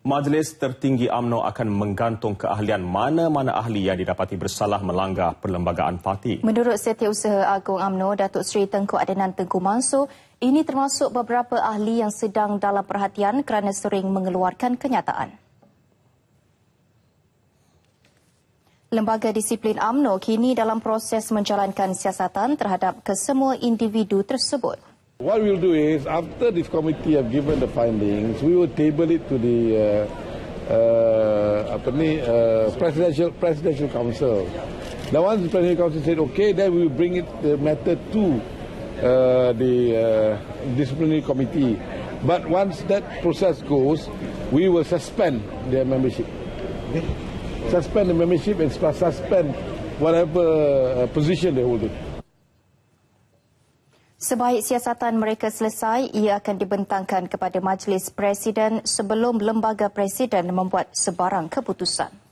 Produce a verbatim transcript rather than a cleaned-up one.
Majlis Tertinggi UMNO akan menggantung keahlian mana-mana ahli yang didapati bersalah melanggar Perlembagaan Parti. Menurut Setiausaha Agung UMNO, Datuk Seri Tengku Adnan Tengku Mansur, ini termasuk beberapa ahli yang sedang dalam perhatian kerana sering mengeluarkan kenyataan. Lembaga Disiplin UMNO kini dalam proses menjalankan siasatan terhadap kesemua individu tersebut. What we'll do is, after this committee have given the findings, we will table it to the uh, uh, apa ni, uh, presidential presidential council. Now, once the presidential council said okay, then we will bring it the matter to uh, the uh, disciplinary committee. But once that process goes, we will suspend their membership. Okay? Suspend the membership and suspend whatever uh, position they hold it. Sebaik siasatan mereka selesai, ia akan dibentangkan kepada Majlis Presiden sebelum Lembaga Presiden membuat sebarang keputusan.